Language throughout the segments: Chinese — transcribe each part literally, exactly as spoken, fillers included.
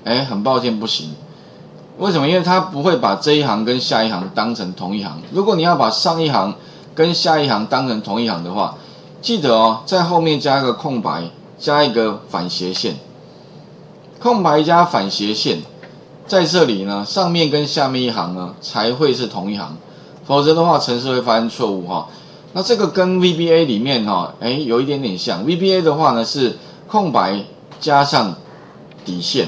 哎，很抱歉不行。为什么？因为它不会把这一行跟下一行当成同一行。如果你要把上一行跟下一行当成同一行的话，记得哦，在后面加一个空白，加一个反斜线。空白加反斜线，在这里呢，上面跟下面一行呢才会是同一行，否则的话，程式会发生错误哈。那这个跟 V B A 里面哈，哎，有一点点像。V B A 的话呢是空白加上底线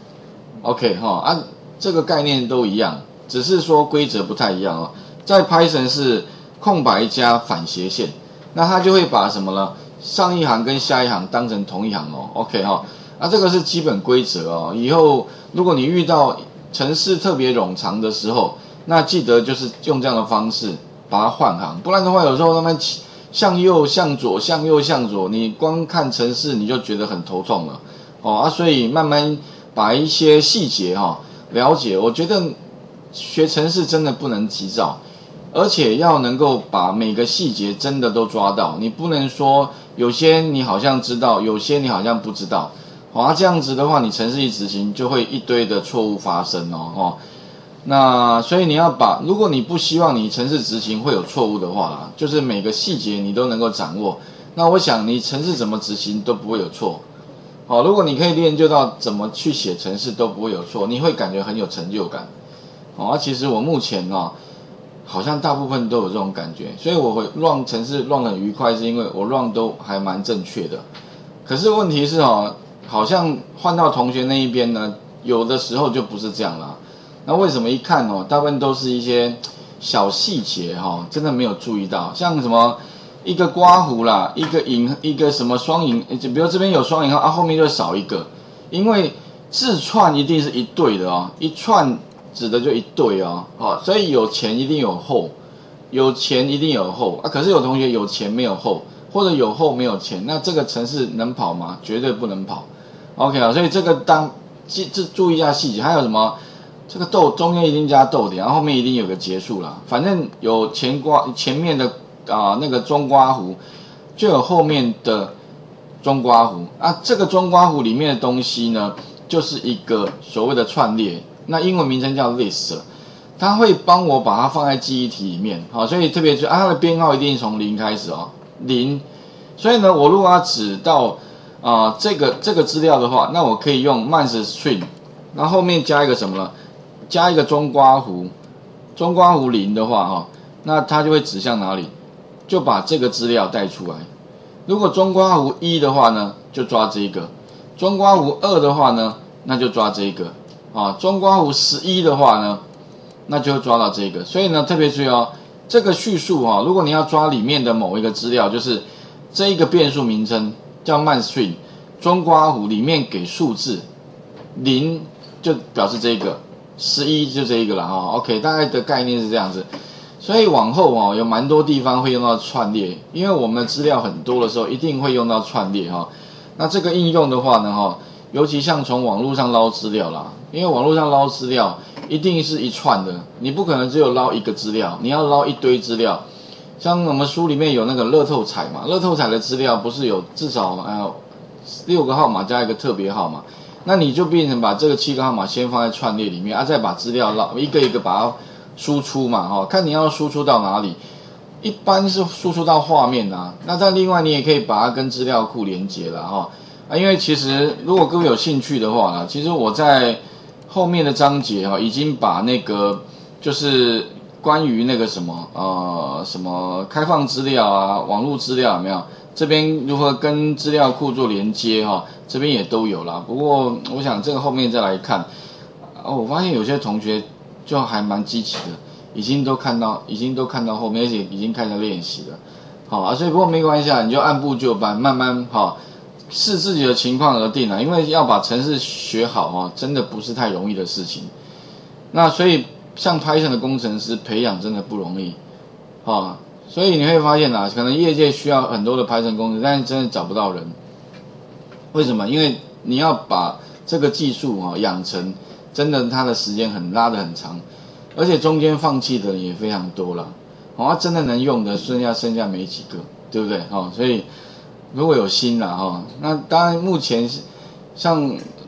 ，OK 哈啊。这个概念都一样，只是说规则不太一样哦。在 Python 是空白加反斜线，那它就会把什么呢？上一行跟下一行当成同一行哦。OK 哈、哦，那这个是基本规则哦。以后如果你遇到程式特别冗长的时候，那记得就是用这样的方式把它换行，不然的话有时候他们向右向左向右向左，你光看程式你就觉得很头痛了哦啊，所以慢慢把一些细节哈、哦。了解，我觉得学程式真的不能急躁，而且要能够把每个细节真的都抓到。你不能说有些你好像知道，有些你好像不知道。好、啊，这样子的话，你程式一执行就会一堆的错误发生哦。哦，那所以你要把，如果你不希望你程式执行会有错误的话啦，就是每个细节你都能够掌握。那我想你程式怎么执行都不会有错。好，如果你可以练就到怎么去写程式都不会有错，你会感觉很有成就感。哦，其实我目前哦，好像大部分都有这种感觉，所以我会 run 程式 run 得很愉快，是因为我 run 都还蛮正确的。可是问题是哦，好像换到同学那一边呢，有的时候就不是这样啦。那为什么一看哦，大部分都是一些小细节哈、哦，真的没有注意到，像什么。一个刮弧啦，一个引，一个什么双引，就比如这边有双引号啊，后面就少一个，因为字串一定是一对的哦，一串指的就一对哦，哦，所以有前一定有后，有前一定有后啊，可是有同学有前没有后，或者有后没有前，那这个程式能跑吗？绝对不能跑 ，OK 啊，所以这个当记这注意一下细节，还有什么？这个逗中间一定加逗点，然后后面一定有个结束啦，反正有前刮前面的。啊，那个中刮弧就有后面的中刮弧啊，这个中刮弧里面的东西呢，就是一个所谓的串列，那英文名称叫 list， 它会帮我把它放在记忆体里面，好，所以特别是啊，它的编号一定从零开始哦，零，所以呢，我如果要指到啊、呃、这个这个资料的话，那我可以用 math string， 然后后面加一个什么呢？加一个中刮弧，中刮弧零的话哈、哦，那它就会指向哪里？就把这个资料带出来。如果中刮弧一的话呢，就抓这个；中刮弧二的话呢，那就抓这个。啊，中刮弧十一的话呢，那就抓到这个。所以呢，特别注意哦，这个叙述哈、哦，如果你要抓里面的某一个资料，就是这一个变数名称叫 math string， 中刮弧里面给数字，零就表示这个，十一就这一个了哈、哦。OK， 大概的概念是这样子。所以往后哦，有蛮多地方会用到串列，因为我们的资料很多的时候，一定会用到串列哈。那这个应用的话呢，哈，尤其像从网络上捞资料啦，因为网络上捞资料一定是一串的，你不可能只有捞一个资料，你要捞一堆资料。像我们书里面有那个乐透彩嘛，乐透彩的资料不是有至少呃六个号码加一个特别号码，那你就变成把这个七个号码先放在串列里面啊，再把资料捞一个一个把它。输出嘛，哈，看你要输出到哪里，一般是输出到画面啊。那但另外你也可以把它跟资料库连接了，哈啊，因为其实如果各位有兴趣的话呢，其实我在后面的章节哈，已经把那个就是关于那个什么呃什么开放资料啊、网络资料有没有？这边如何跟资料库做连接哈，这边也都有啦。不过我想这个后面再来看，哦，我发现有些同学。就还蛮积极的，已经都看到，已经都看到后面，而且已经开始练习了，好啊，所以不过没关系啊，你就按部就班，慢慢好，视自己的情况而定啊，因为要把程式学好啊，真的不是太容易的事情。那所以像 Python 的工程师培养真的不容易，啊，所以你会发现啊，可能业界需要很多的 Python 工程师，但是真的找不到人。为什么？因为你要把这个技术啊养成。真的，他的时间很拉得很长，而且中间放弃的人也非常多了。哦，他真的能用的，剩下剩下没几个，对不对？哦，所以如果有心了哈、哦，那当然目前像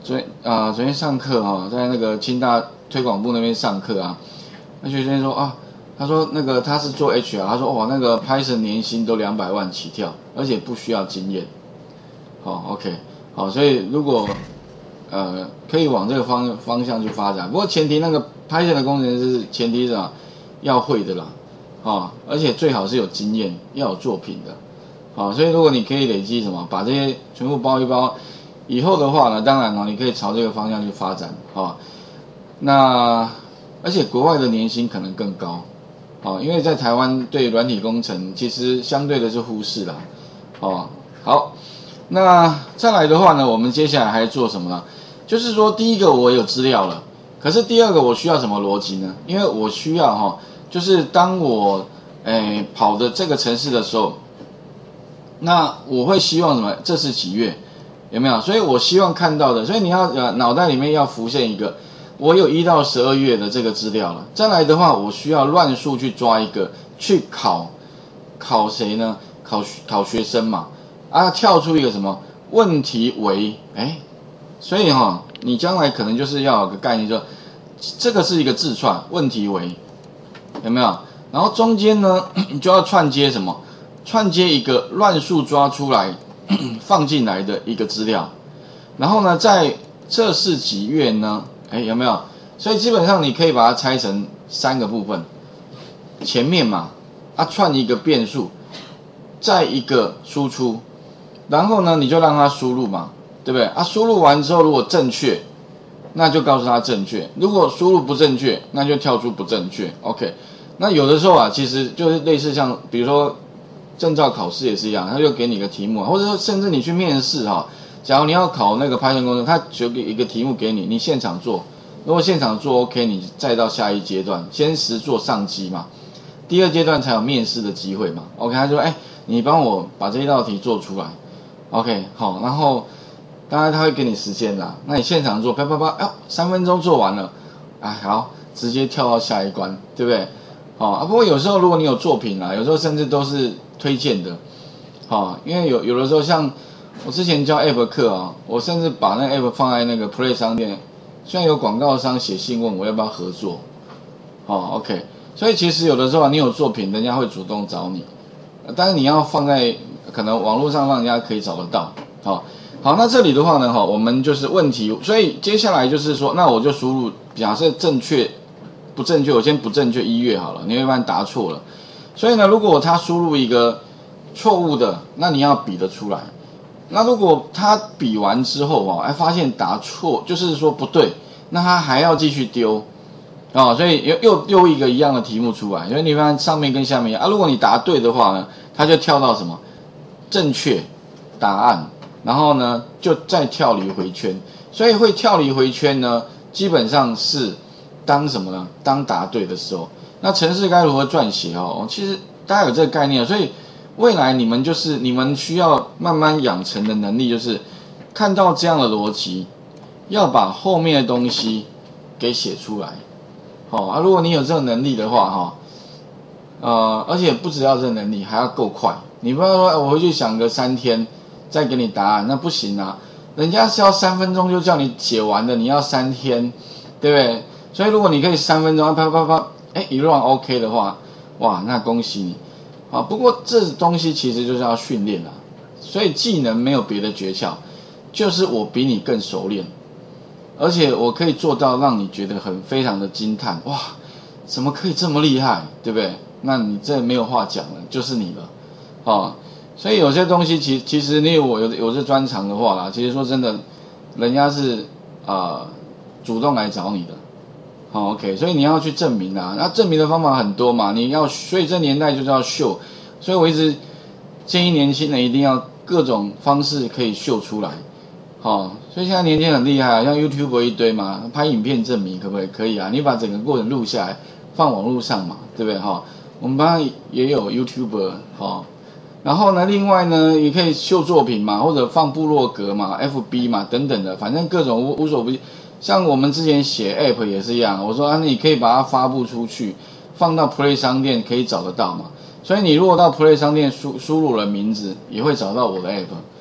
昨天啊、呃，昨天上课哈、哦，在那个清大推广部那边上课啊，那学生说啊，他说那个他是做 H R， 他说哇那个 Python 年薪都两百万起跳，而且不需要经验。好、哦、，OK， 好，所以如果呃可以往这个方方向去发展，不过前提那个 Python 的工程师前提是啊要会的啦，啊、哦，而且最好是有经验，要有作品的。好，所以如果你可以累积什么，把这些全部包一包，以后的话呢，当然哦，你可以朝这个方向去发展，啊，那而且国外的年薪可能更高，啊，因为在台湾对软体工程其实相对的是忽视啦，哦，好，那再来的话呢，我们接下来还做什么呢？就是说，第一个我有资料了，可是第二个我需要什么逻辑呢？因为我需要哈，就是当我诶跑的这个城市的时候。那我会希望什么？这是几月？有没有？所以我希望看到的，所以你要呃脑袋里面要浮现一个，我有一到十二月的这个资料了。再来的话，我需要乱数去抓一个，去考考谁呢？考考学生嘛。啊，跳出一个什么问题为？哎，所以哈、哦，你将来可能就是要有个概念说，这个是一个字串，问题为有没有？然后中间呢，你就要串接什么？串接一个乱数抓出来放进来的一个资料，然后呢，在这是几月呢？哎，有没有？所以基本上你可以把它拆成三个部分，前面嘛，啊串一个变数，再一个输出，然后呢你就让它输入嘛，对不对？啊，输入完之后如果正确，那就告诉他正确；如果输入不正确，那就跳出不正确。OK， 那有的时候啊，其实就是类似像比如说。证照考试也是一样，他就给你个题目，或者说甚至你去面试哈，假如你要考那个 Python 工程，他就给一个题目给你，你现场做，如果现场做 OK， 你再到下一阶段，先实做上机嘛，第二阶段才有面试的机会嘛。OK， 他就说，哎，你帮我把这一道题做出来 ，OK， 好，然后当然他会给你时间啦，那你现场做，啪啪啪，哎，三分钟做完了，哎，好，直接跳到下一关，对不对？好啊，不过有时候如果你有作品啦，有时候甚至都是推荐的，好，因为有有的时候像我之前教 App 课啊，我甚至把那个 App 放在那个 Play 商店，虽然有广告商写信问我要不要合作，好 ，OK， 所以其实有的时候你有作品，人家会主动找你，但是你要放在可能网络上让人家可以找得到，好，好，那这里的话呢，哈，我们就是问题，所以接下来就是说，那我就输入假设正确。不正确，我先不正确一月好了，你会发现答错了。所以呢，如果他输入一个错误的，那你要比得出来。那如果他比完之后啊，哎发现答错，就是说不对，那他还要继续丢啊、哦，所以又又丢一个一样的题目出来。所以你发现上面跟下面啊，如果你答对的话呢，他就跳到什么正确答案，然后呢就再跳离回圈。所以会跳离回圈呢，基本上是。当什么呢？当答对的时候，那程式该如何撰写哦？其实大家有这个概念，所以未来你们就是你们需要慢慢养成的能力，就是看到这样的逻辑，要把后面的东西给写出来。好、哦、啊，如果你有这种能力的话，哈、哦，呃，而且不只要这个能力，还要够快。你不要说我回去想个三天再给你答案，那不行啊！人家是要三分钟就叫你写完的，你要三天，对不对？所以如果你可以三分钟啪啪啪，哎，一 run OK 的话，哇，那恭喜你，啊！不过这东西其实就是要训练啦，所以技能没有别的诀窍，就是我比你更熟练，而且我可以做到让你觉得很非常的惊叹，哇，怎么可以这么厉害，对不对？那你这没有话讲了，就是你了，啊！所以有些东西其其实你有我有有这专长的话啦，其实说真的，人家是啊、呃、主动来找你的。好 ，OK， 所以你要去证明啊，那证明的方法很多嘛，你要，所以这年代就是要秀，所以我一直建议年轻人一定要各种方式可以秀出来，好，所以现在年轻人很厉害啊，像 YouTube 一堆嘛，拍影片证明可不可以？可以啊，你把整个过程录下来，放网络上嘛，对不对？哈，我们班也有 YouTuber， 好，然后呢，另外呢，也可以秀作品嘛，或者放部落格嘛、F B 嘛等等的，反正各种无无所不尽。像我们之前写 App 也是一样，我说啊，你可以把它发布出去，放到 Play 商店可以找得到嘛。所以你如果到 Play 商店输输入了名字，也会找到我的 App。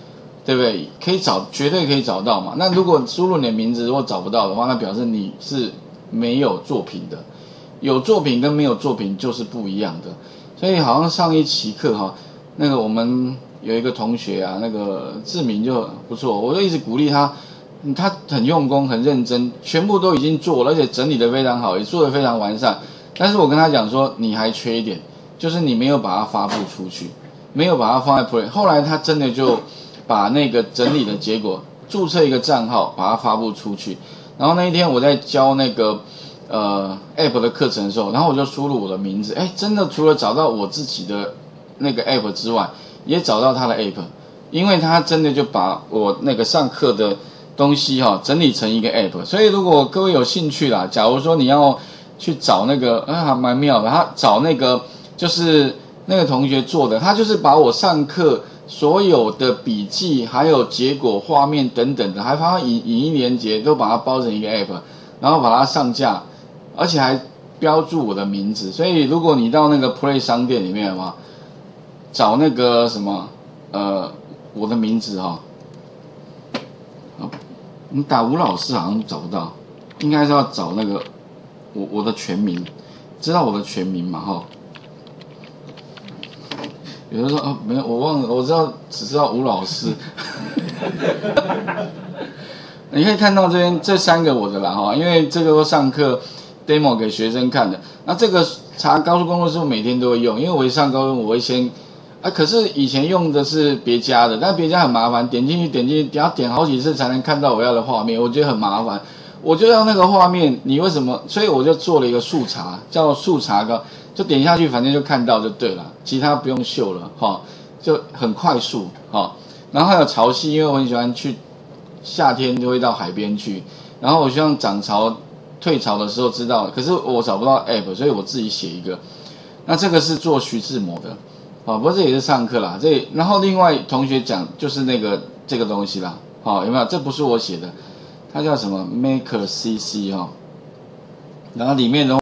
对不对？可以找，绝对可以找到嘛。那如果输入你的名字如果找不到的话，那表示你是没有作品的。有作品跟没有作品就是不一样的。所以好像上一期课哈，那个我们有一个同学啊，那个志明就不错，我就一直鼓励他，他很用功很认真，全部都已经做了，而且整理得非常好，也做得非常完善。但是我跟他讲说，你还缺一点，就是你没有把它发布出去，没有把它放在 Play。后来他真的就把那个整理的结果注册一个账号，把它发布出去。然后那一天我在教那个呃 App 的课程的时候，然后我就输入我的名字，哎，真的除了找到我自己的那个 App 之外，也找到他的 App， 因为他真的就把我那个上课的东西哈、哦、整理成一个 App。所以如果各位有兴趣啦，假如说你要去找那个，啊，还蛮妙的，他找那个就是那个同学做的，他就是把我上课所有的笔记，还有结果、画面等等的，还发影影音连结，都把它包成一个 app， 然后把它上架，而且还标注我的名字。所以如果你到那个 Play 商店里面嘛，找那个什么呃我的名字哈、哦，你打吴老师好像找不到，应该是要找那个我我的全名，知道我的全名嘛哈、哦？有人说哦没有，我忘了，我知道只知道吴老师。你可以看到这边这三个我的啦哈，因为这个都上课 demo 给学生看的。那这个查高速公路是我每天都会用，因为我一上高速我会先啊，可是以前用的是别家的，但别家很麻烦，点进去点进去，要点好几次才能看到我要的画面，我觉得很麻烦。我就要那个画面，你为什么？所以我就做了一个速查，叫速查高。就点下去，反正就看到就对了，其他不用秀了哈，就很快速哈。然后还有潮汐，因为我很喜欢去夏天就会到海边去，然后我希望涨潮、退潮的时候知道，可是我找不到 app， 所以我自己写一个。那这个是做徐志摩的，好，不过这也是上课啦。这然后另外同学讲就是那个这个东西啦，好，有没有？这不是我写的，它叫什么 Maker C C 哈，然后里面的。